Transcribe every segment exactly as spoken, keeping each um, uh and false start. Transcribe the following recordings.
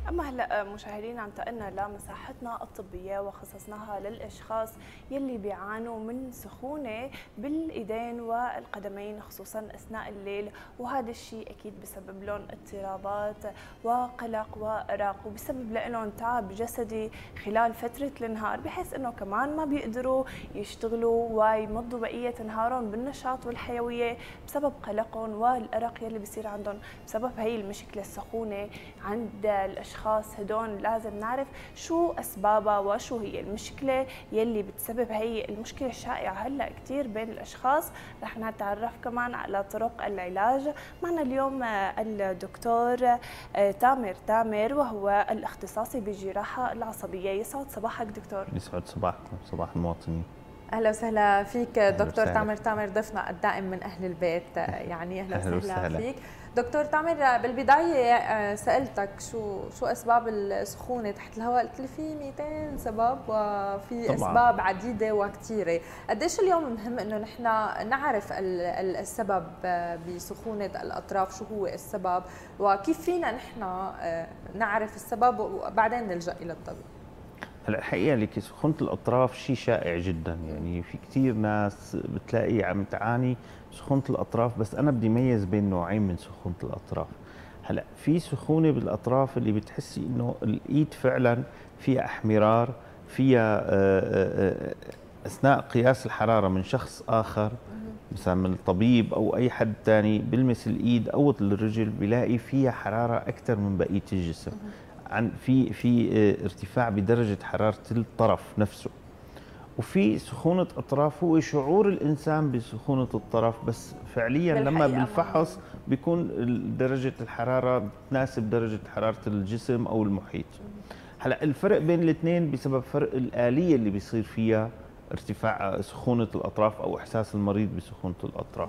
أما هلا مشاهدينا عم تقلنا لمساحتنا الطبية وخصصناها للأشخاص يلي بيعانوا من سخونة بالإيدين والقدمين خصوصا أثناء الليل، وهذا الشيء أكيد بسبب لهم اضطرابات وقلق وأرق، وبسبب لهم تعب جسدي خلال فترة النهار، بحيث أنه كمان ما بيقدروا يشتغلوا ويمضوا بقية نهارهم بالنشاط والحيوية بسبب قلقهم والأرق يلي بيصير عندهم بسبب هي المشكلة السخونة عند الأشخاص. الاشخاص هدول لازم نعرف شو اسبابها وشو هي المشكله يلي بتسبب هي المشكله الشائعه هلا كثير بين الاشخاص. رح نتعرف كمان على طرق العلاج. معنا اليوم الدكتور تامر تامر وهو الاختصاصي بالجراحه العصبيه. يسعد صباحك دكتور. يسعد صباحكم، صباح المواطنين. اهلا وسهلا فيك دكتور تامر تامر، ضيفنا الدائم من اهل البيت، يعني اهلا, أهلا وسهلا, وسهلا فيك دكتور تامر. بالبدايه سالتك شو شو اسباب السخونه تحت الهواء، قلت لي في مئتين سبب وفي طبعا. اسباب عديده وكثيره. قديش اليوم مهم انه نحن نعرف السبب بسخونه الاطراف، شو هو السبب وكيف فينا نحن نعرف السبب وبعدين نلجا الى الطبيب؟ هلا الحقيقه لك سخونه الاطراف شيء شائع جدا، يعني في كثير ناس بتلاقي عم تعاني سخونه الاطراف، بس انا بدي ميز بين نوعين من سخونه الاطراف. هلا في سخونه بالاطراف اللي بتحسي انه الايد فعلا فيها احمرار، فيها اثناء قياس الحراره من شخص اخر مثلا من الطبيب او اي حد ثاني بلمس الايد او الرجل بيلاقي فيها حراره اكثر من بقيه الجسم، عن في في ارتفاع بدرجه حراره الطرف نفسه. وفي سخونه اطراف هو شعور الانسان بسخونه الطرف، بس فعليا لما بالفحص بيكون درجه الحراره بتناسب درجه حراره الجسم او المحيط. هلا الفرق بين الاثنين بسبب فرق الاليه اللي بيصير فيها ارتفاع سخونه الاطراف او احساس المريض بسخونه الاطراف.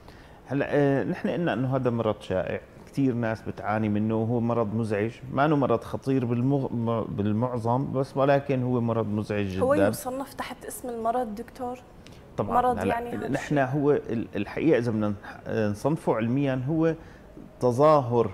هلا نحن قلنا انه هذا مرض شائع، كثير ناس بتعاني منه، وهو مرض مزعج، ما انه مرض خطير بالمغ... بالمعظم، بس ولكن هو مرض مزعج جدا. هو يصنف تحت اسم المرض دكتور؟ طبعا مرض يعني نحن هو الحقيقه اذا بدنا نصنفه علميا هو تظاهر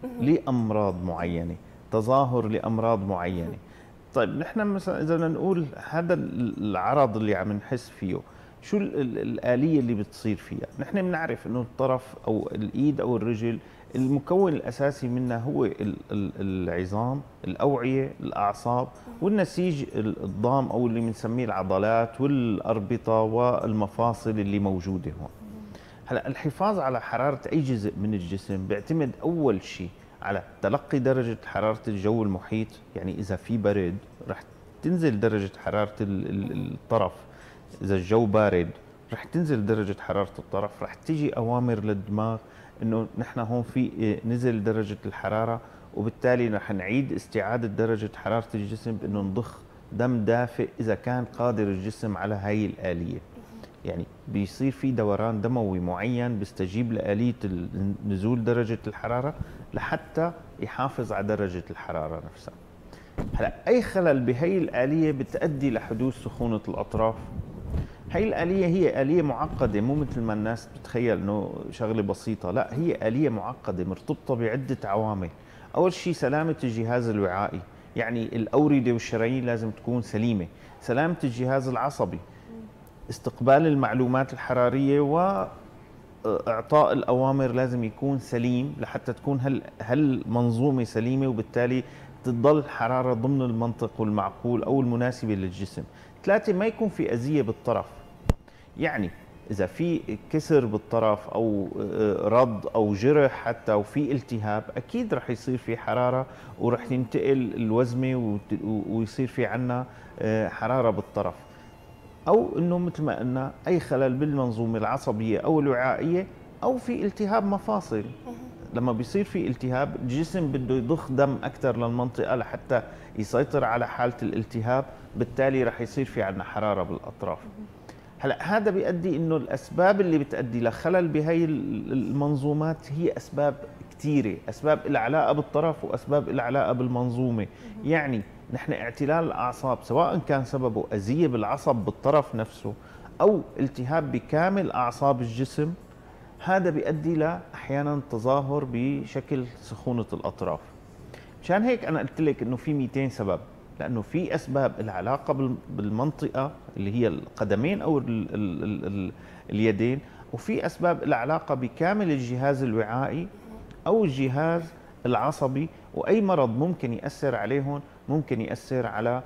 لامراض معينه، تظاهر لامراض معينه. طيب نحن مثلا اذا بدنا نقول هذا العرض اللي عم نحس فيه شو الآلية اللي بتصير فيها؟ نحن بنعرف انه الطرف او الايد او الرجل المكون الاساسي منها هو العظام، الاوعية، الاعصاب والنسيج الضام او اللي بنسميه العضلات والاربطة والمفاصل اللي موجودة هون. هلا الحفاظ على حرارة اي جزء من الجسم بيعتمد اول شيء على تلقي درجة حرارة الجو المحيط، يعني اذا في برد رح تنزل درجة حرارة الطرف، إذا الجو بارد رح تنزل درجة حرارة الطرف، رح تيجي أوامر للدماغ إنه نحن هون في نزل درجة الحرارة، وبالتالي رح نعيد استعادة درجة حرارة الجسم بإنه نضخ دم دافئ إذا كان قادر الجسم على هاي الآلية. يعني بيصير في دوران دموي معين بيستجيب لآلية نزول درجة الحرارة لحتى يحافظ على درجة الحرارة نفسها. هلا أي خلل بهي الآلية بتؤدي لحدوث سخونة الأطراف. هي الآلية هي آلية معقدة، مو مثل ما الناس بتتخيل انه شغلة بسيطة، لا هي آلية معقدة مرتبطة بعدة عوامل. أول شيء سلامة الجهاز الوعائي، يعني الأوردة والشرايين لازم تكون سليمة، سلامة الجهاز العصبي، استقبال المعلومات الحرارية وإعطاء الأوامر لازم يكون سليم لحتى تكون هال هالمنظومة سليمة، وبالتالي تضل حرارة ضمن المنطق والمعقول أو المناسبة للجسم. ثلاثة، ما يكون في أذية بالطرف، يعني إذا في كسر بالطرف أو رض أو جرح حتى وفي التهاب أكيد رح يصير في حرارة ورح تنتقل الوزمة ويصير في عنا حرارة بالطرف. أو إنه مثل ما قلنا أي خلل بالمنظومة العصبية أو الوعائية أو في التهاب مفاصل. لما بيصير في التهاب الجسم بده يضخ دم أكثر للمنطقة لحتى يسيطر على حالة الالتهاب، بالتالي رح يصير في عنا حرارة بالأطراف. هلا هذا بيؤدي انه الاسباب اللي بتؤدي لخلل بهي المنظومات هي اسباب كثيره، اسباب لها علاقه بالطرف واسباب لها علاقه بالمنظومه. يعني نحن اعتلال الاعصاب سواء كان سببه اذيه بالعصب بالطرف نفسه او التهاب بكامل اعصاب الجسم، هذا بيؤدي لاحيانا تظاهر بشكل سخونه الاطراف. مشان هيك انا قلت لك انه في مئتين سبب، لانه في اسباب العلاقه بالمنطقه اللي هي القدمين او ال ال ال ال اليدين، وفي اسباب العلاقه بكامل الجهاز الوعائي او الجهاز العصبي، واي مرض ممكن ياثر عليهم ممكن ياثر على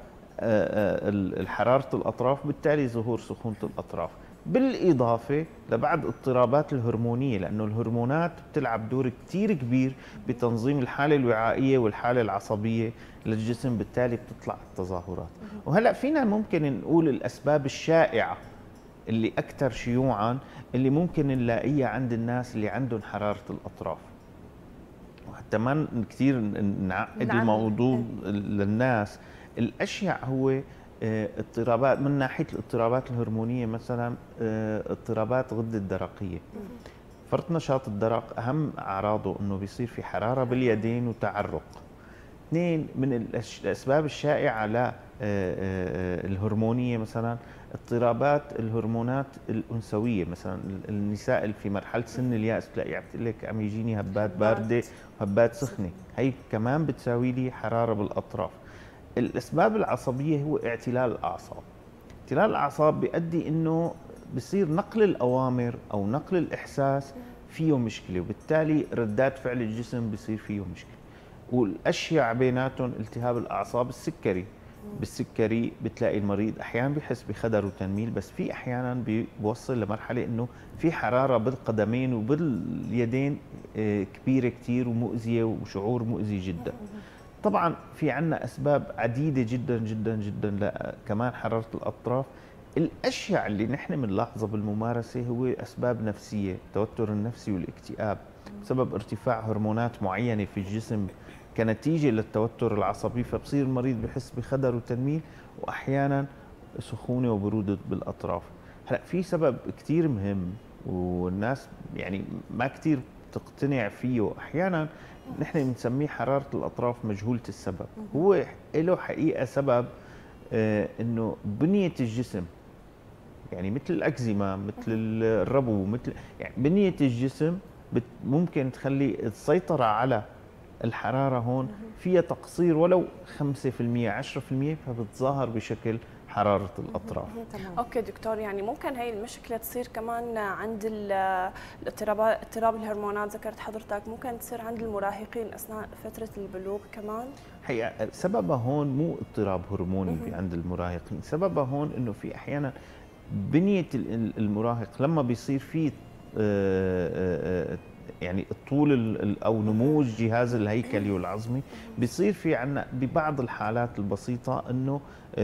حراره الاطراف، بالتالي ظهور سخونه الاطراف، بالاضافه لبعض اضطرابات الهرمونيه، لانه الهرمونات بتلعب دور كثير كبير بتنظيم الحاله الوعائيه والحاله العصبيه للجسم، بالتالي بتطلع التظاهرات. وهلا فينا ممكن نقول الاسباب الشائعه اللي اكثر شيوعا اللي ممكن نلاقيها عند الناس اللي عندهم حراره الاطراف، وحتى ما كثير نعقد الموضوع للناس. الاشيع هو اضطرابات من ناحيه الاضطرابات الهرمونيه، مثلا اضطرابات غده الدرقيه. فرط نشاط الدرق اهم اعراضه انه بيصير في حراره باليدين وتعرق. اثنين من الاسباب الشائعه للهرمونيه مثلا اضطرابات الهرمونات الانثويه، مثلا النساء اللي في مرحله سن الياس بتلاقي عم تقول لك عم يجيني هبات بارده وهبات سخنه، هي كمان بتساوي لي حراره بالاطراف. الاسباب العصبيه هو اعتلال الاعصاب. اعتلال الاعصاب بيؤدي انه بصير نقل الاوامر او نقل الاحساس فيه مشكله، وبالتالي ردات فعل الجسم بصير فيه مشكله. والاشيع بيناتهم التهاب الاعصاب السكري. بالسكري بتلاقي المريض احيانا بيحس بخدر وتنميل، بس في احيانا بيوصل لمرحله انه في حراره بالقدمين وباليدين كبيره كثير ومؤذيه وشعور مؤذي جدا. طبعا في عندنا اسباب عديده جدا جدا جدا كمان حراره الاطراف. الاشياء اللي نحن بنلاحظها بالممارسه هو اسباب نفسيه، التوتر النفسي والاكتئاب بسبب ارتفاع هرمونات معينه في الجسم كنتيجه للتوتر العصبي، فبصير المريض بحس بخدر وتنميل واحيانا سخونه وبروده بالاطراف. هلا في سبب كثير مهم والناس يعني ما كثير تقتنع فيه، احيانا نحن بنسميه حراره الاطراف مجهوله السبب. هو له حقيقه سبب آه انه بنيه الجسم، يعني مثل الاكزيما مثل الربو مثل يعني بنيه الجسم ممكن تخلي السيطره على الحراره هون فيها تقصير ولو خمسة بالمئة عشرة بالمئة، فبتظاهر بشكل حراره الاطراف. اوكي دكتور، يعني ممكن هي المشكله تصير كمان عند الاضطرابات اضطراب الهرمونات ذكرت حضرتك، ممكن تصير عند المراهقين اثناء فتره البلوغ كمان؟ هي سببها هون مو اضطراب هرموني عند المراهقين، سببها هون انه في احيانا بنيه المراهق لما بيصير في يعني الطول او نمو الجهاز الهيكلي والعظمي، بيصير في عندنا ببعض الحالات البسيطه انه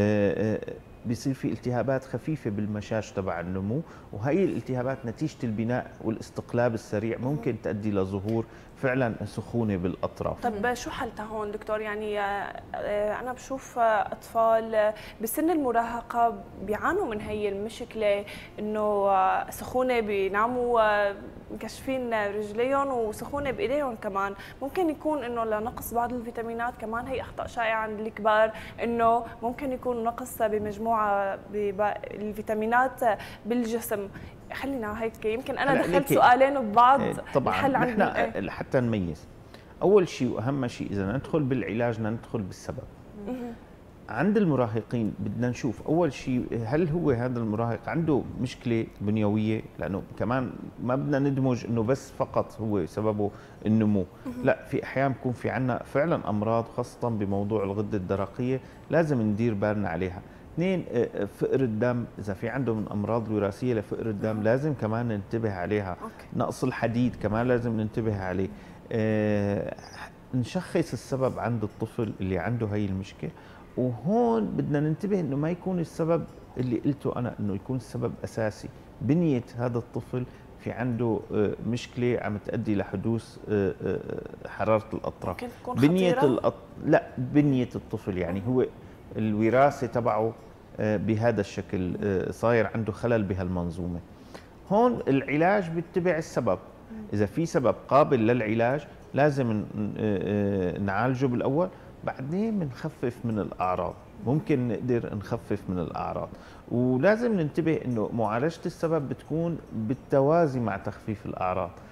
بيصير في التهابات خفيفه بالمشاش تبع النمو، وهي الالتهابات نتيجه البناء والاستقلاب السريع ممكن تؤدي لظهور فعلا سخونه بالاطراف. طب شو حلتها هون دكتور؟ يعني انا بشوف اطفال بسن المراهقه بيعانوا من هي المشكله، انه سخونه بيناموا مكشفين رجليهم وسخونه بايديهم كمان، ممكن يكون انه لنقص بعض الفيتامينات، كمان هي اخطاء شائعه عند الكبار انه ممكن يكون نقص بمجموعه الفيتامينات بالجسم. خلينا هيك يمكن انا دخلت سؤالين ببعض. طبعا نحن ايه؟ حتى نميز اول شيء واهم شيء اذا ندخل بالعلاج بدنا ندخل بالسبب. عند المراهقين بدنا نشوف اول شيء هل هو هذا المراهق عنده مشكله بنيويه، لانه كمان ما بدنا ندمج انه بس فقط هو سببه النمو، لا في احيان بكون في عندنا فعلا امراض خاصه بموضوع الغده الدرقيه لازم ندير بالنا عليها. اثنين فقر الدم، اذا في عنده من امراض وراثيه لفقر الدم لازم كمان ننتبه عليها. نقص الحديد كمان لازم ننتبه عليه. اه نشخص السبب عند الطفل اللي عنده هي المشكله، وهون بدنا ننتبه انه ما يكون السبب اللي قلته انا، انه يكون السبب اساسي بنيه هذا الطفل في عنده مشكله عم تؤدي لحدوث حراره الاطراف. بنيه الأط... لا بنيه الطفل، يعني هو الوراثه تبعه بهذا الشكل صاير عنده خلل بهالمنظومه. هون العلاج بيتبع السبب، اذا في سبب قابل للعلاج لازم نعالجه بالاول، بعدين بنخفف من الاعراض، ممكن نقدر نخفف من الاعراض. ولازم ننتبه انه معالجه السبب بتكون بالتوازي مع تخفيف الاعراض.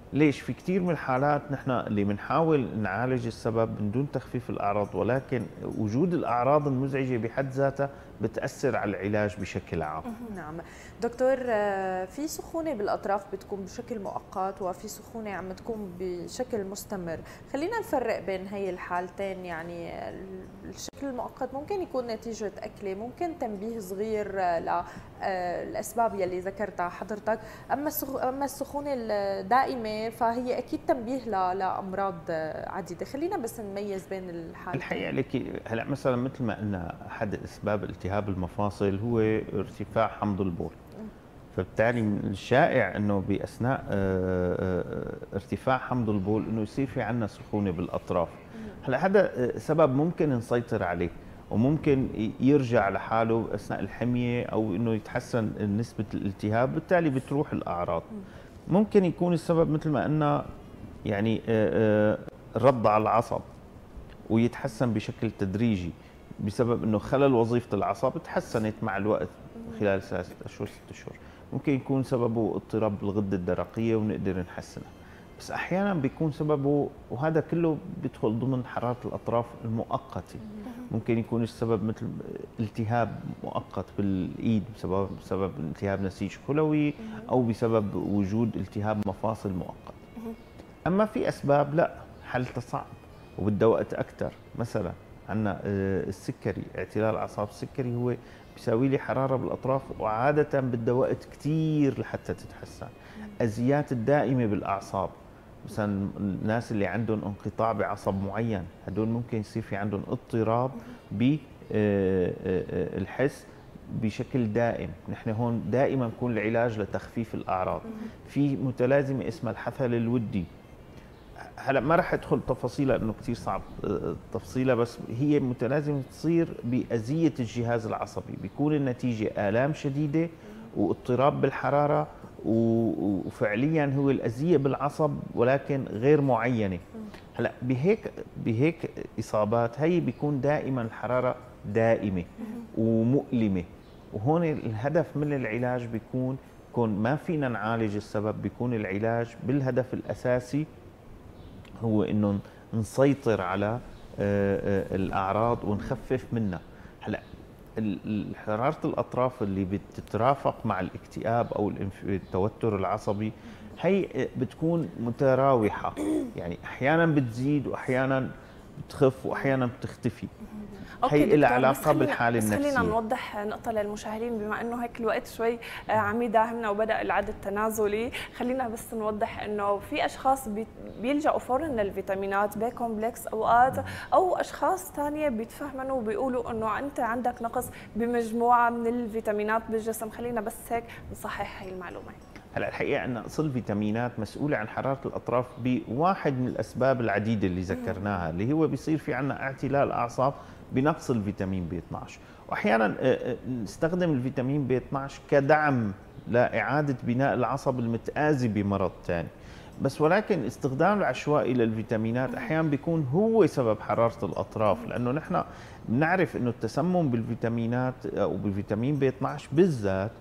ليش؟ في كثير من الحالات نحن اللي بنحاول نعالج السبب من دون تخفيف الاعراض، ولكن وجود الاعراض المزعجه بحد ذاتها بتاثر على العلاج بشكل عام. نعم دكتور، في سخونه بالاطراف بتكون بشكل مؤقت وفي سخونه عم تكون بشكل مستمر، خلينا نفرق بين هي الحالتين. يعني الشكل المؤقت ممكن يكون نتيجه اكله، ممكن تنبيه صغير للاسباب يلي ذكرتها حضرتك، اما اما السخونه الدائمه فهي اكيد تنبيه لامراض عديده. خلينا بس نميز بين الحالتين. الحقيقه لك هلا مثلا مثل ما قلنا احد اسباب التهاب المفاصل هو ارتفاع حمض البول، فبالتالي من الشائع انه باثناء ارتفاع حمض البول انه يصير في عندنا سخونه بالاطراف. هلا هذا سبب ممكن نسيطر عليه وممكن يرجع لحاله اثناء الحميه او انه يتحسن نسبه الالتهاب، بالتالي بتروح الاعراض. ممكن يكون السبب مثل ما قلنا يعني رد على العصب ويتحسن بشكل تدريجي بسبب انه خلل وظيفه العصب تحسنت مع الوقت خلال ثلاثة اشهر ست اشهر. ممكن يكون سببه اضطراب بالغده الدرقيه ونقدر نحسنها، بس احيانا بيكون سببه، وهذا كله بيدخل ضمن حراره الاطراف المؤقته. ممكن يكون السبب مثل التهاب مؤقت بالايد بسبب بسبب التهاب نسيج خلوي او بسبب وجود التهاب مفاصل مؤقت. اما في اسباب لا حالتها صعب وبده وقت اكثر، مثلا عندنا السكري، اعتلال اعصاب السكري هو بيساوي لي حراره بالاطراف وعاده بده وقت كثير لحتى تتحسن. ازيات الدائمه بالاعصاب، مثلا الناس اللي عندهم انقطاع بعصب معين هدول ممكن يصير في عندهم اضطراب بالحس بشكل دائم. نحن هون دائما بكون العلاج لتخفيف الاعراض. في متلازمه اسمها الحثل الودي، هلا ما راح ادخل تفاصيلها لانه كثير صعب تفصيلها، بس هي متلازمه تصير باذيه الجهاز العصبي، بيكون النتيجه الام شديده واضطراب بالحراره وفعليا هو الاذيه بالعصب ولكن غير معينه. هلا بهيك بهيك اصابات هي بيكون دائما الحراره دائمه ومؤلمه، وهون الهدف من العلاج بيكون كون ما فينا نعالج السبب، بيكون العلاج بالهدف الاساسي هو انه نسيطر على الاعراض ونخفف منها. هلا حراره الاطراف اللي بتترافق مع الاكتئاب او التوتر العصبي هي بتكون متراوحه، يعني احيانا بتزيد واحيانا بتخف واحيانا بتختفي. هي لها علاقه بالحاله النفسيه. خلينا نوضح نقطه للمشاهدين بما انه هيك الوقت شوي عم يداهمنا وبدا العد التنازلي، خلينا بس نوضح انه في اشخاص بيلجأوا فورا للفيتامينات بي كومبلكس اوقات، او اشخاص ثانيه بيتفهموا وبيقولوا انه انت عندك نقص بمجموعه من الفيتامينات بالجسم. خلينا بس هيك نصحح هي المعلومه. هلا الحقيقه ان نقص الفيتامينات مسؤوله عن حراره الاطراف بواحد من الاسباب العديده اللي ذكرناها، اللي هو بيصير في عندنا اعتلال اعصاب بنقص الفيتامين بي اثنعش، واحيانا نستخدم الفيتامين بي اثنعش كدعم لاعاده بناء العصب المتآزي بمرض ثاني، بس ولكن استخدام العشوائي للفيتامينات احيانا بيكون هو سبب حراره الاطراف، لانه نحن بنعرف انه التسمم بالفيتامينات او بالفيتامين بي اثنعش بالذات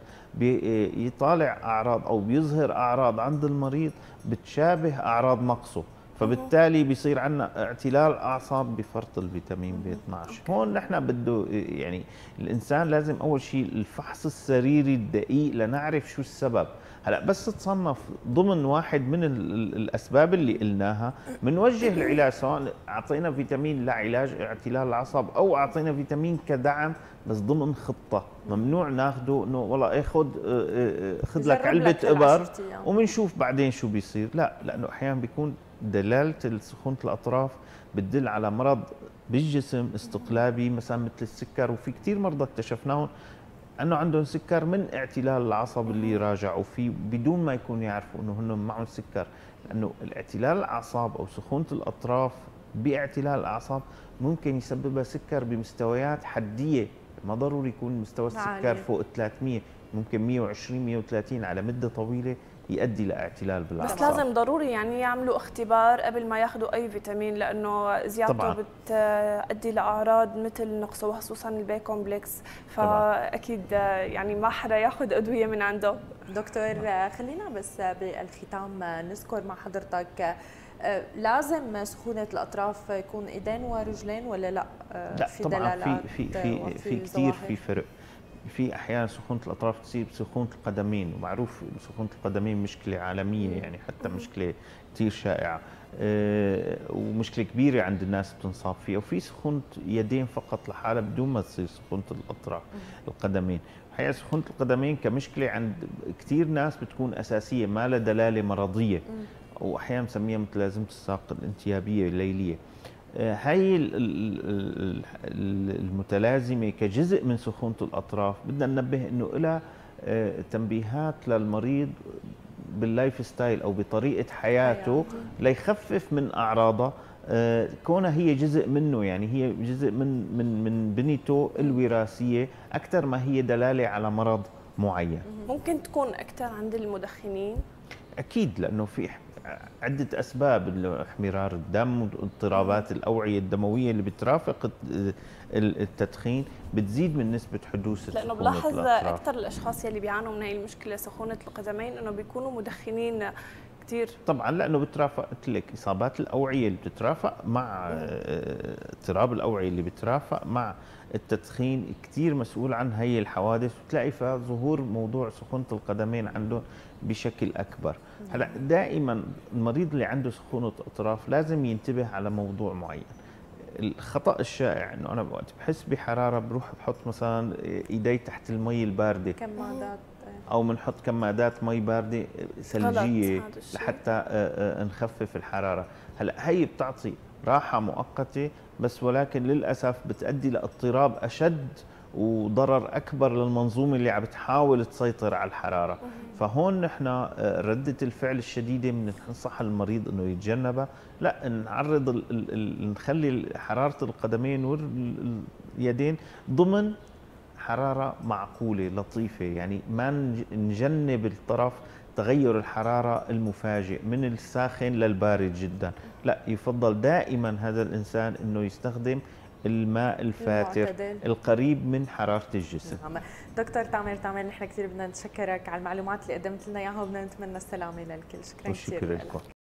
بيطالع اعراض او بيظهر اعراض عند المريض بتشابه اعراض نقصه، فبالتالي بيصير عندنا اعتلال اعصاب بفرط الفيتامين بي اثنعش. هون نحن بده يعني الانسان لازم اول شيء الفحص السريري الدقيق لنعرف شو السبب. هلا بس تصنف ضمن واحد من الاسباب اللي قلناها بنوجه العلاج، سواء اعطينا فيتامين لعلاج اعتلال العصب او اعطينا فيتامين كدعم، بس ضمن خطه. ممنوع ناخذه انه والله ايه خذ خذ لك علبه ابر وبنشوف بعدين شو بيصير، لا، لانه احيانا بيكون دلاله سخونه الاطراف بتدل على مرض بالجسم استقلابي مثلا مثل السكر، وفي كثير مرضى اكتشفناهم انه عندهم سكر من اعتلال العصب اللي راجعوا فيه بدون ما يكونوا يعرفوا انه هن معهم سكر، لانه الاعتلال الاعصاب او سخونه الاطراف باعتلال الاعصاب ممكن يسببها سكر بمستويات حديه، ما ضروري يكون مستوى السكر فوق ثلاثمية، ممكن مية وعشرين مية وثلاثين على مده طويله يؤدي لاعتلال بالاعصاب. بس لازم ضروري يعني يعملوا اختبار قبل ما ياخذوا اي فيتامين، لانه زيادته بتؤدي لاعراض مثل نقصه، وخصوصا البي كومبلكس، فاكيد يعني ما حدا ياخذ ادويه من عنده. دكتور خلينا بس بالختام نذكر مع حضرتك، لازم سخونه الاطراف يكون ايدين ورجلين ولا لا؟ لا في طبعا في في في في كثير في فرق. في احيانا سخونه الاطراف تصير بسخونه القدمين، ومعروف سخونه القدمين مشكله عالميه يعني، حتى مشكله كثير شائعه أه ومشكله كبيره عند الناس بتنصاب فيها. وفي سخونه يدين فقط لحالها بدون ما تصير سخونه الاطراف القدمين. الحقيقه سخونه القدمين كمشكله عند كثير ناس بتكون اساسيه، ما لها دلاله مرضيه، واحيانا بنسميها متلازمه الساق الانتيابيه الليليه. هاي المتلازمه كجزء من سخونه الاطراف بدنا ننبه انه لها تنبيهات للمريض باللايف ستايل او بطريقه حياته ليخفف من اعراضها، كونها هي جزء منه، يعني هي جزء من من من بنيته الوراثيه اكثر ما هي دلاله على مرض معين. ممكن تكون اكثر عند المدخنين؟ اكيد، لانه في عدة أسباب، احمرار الدم واضطرابات الأوعية الدموية اللي بترافق التدخين بتزيد من نسبة حدوث لأنه بلاحظ أكثر الأشخاص يلي بيعانوا من هي المشكلة سخونة القدمين إنه بيكونوا مدخنين كثير. طبعا لأنه بترافق لك إصابات الأوعية اللي بتترافق مع اضطراب الأوعية اللي بترافق مع التدخين كثير مسؤول عن هي الحوادث، وتلاقي فيها ظهور موضوع سخونة القدمين عنده بشكل أكبر. هلا دائما المريض اللي عنده سخونة أطراف لازم ينتبه على موضوع معين. الخطأ الشائع انه انا وقت بحس بحرارة بروح بحط مثلا ايدي تحت المي الباردة، كمادات، او بنحط كمادات مي باردة ثلجية لحتى نخفف الحرارة. هلا هي بتعطي راحة مؤقتة بس، ولكن للأسف بتؤدي لاضطراب أشد وضرر أكبر للمنظومة اللي عم بتحاول تسيطر على الحرارة. فهون نحن ردة الفعل الشديدة بننصح المريض انه يتجنبها، لا نعرض ال ال ال نخلي حرارة القدمين واليدين ضمن حرارة معقولة لطيفة، يعني ما نجنب الطرف تغير الحرارة المفاجئ من الساخن للبارد جدا، لا يفضل دائما هذا الإنسان انه يستخدم الماء الفاتر المعتدل القريب من حرارة الجسم. نعم. دكتور تامر تامر، نحن كثير بدنا نتشكرك على المعلومات اللي قدمت لنا اياها، وبدنا نتمنى السلامة للكل. شكرا كثير لك.